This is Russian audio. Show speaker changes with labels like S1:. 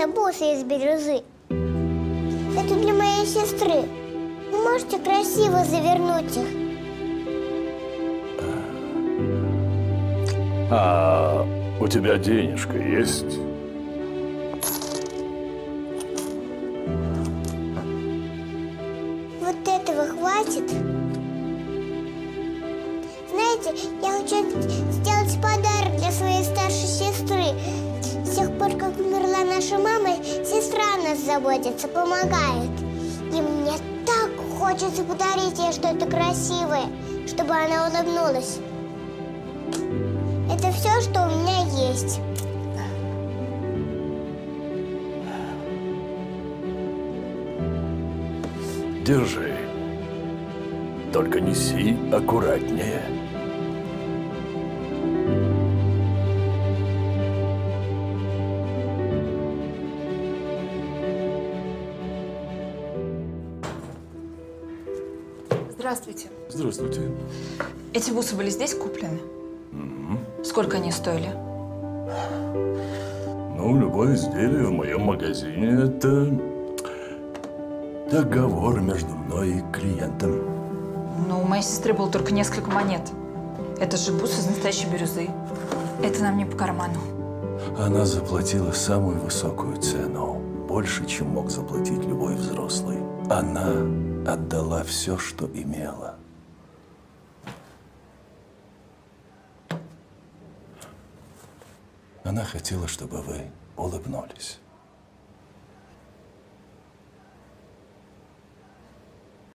S1: бусы из бирюзы. Это для моей сестры. Вы можете красиво завернуть их?
S2: А у тебя денежка есть?
S1: Вот этого хватит? Знаете, я хочу сделать подарок для своей старшей сестры. С тех пор, как умерла наша мама, сестра о нас заботится, помогает. И мне так хочется подарить ей что-то красивое, чтобы она улыбнулась. Это все, что у меня есть.
S2: Держи. Только неси аккуратнее.
S3: Здравствуйте.
S2: Здравствуйте.
S3: Эти бусы были здесь куплены? Сколько они стоили?
S2: Ну, любое изделие в моем магазине – это договор между мной и клиентом.
S3: Ну, у моей сестры было только несколько монет. Это же бусы из настоящей бирюзы. Это нам не по карману.
S2: Она заплатила самую высокую цену. Больше, чем мог заплатить любой взрослый. Она отдала все, что имела. Она хотела, чтобы вы улыбнулись.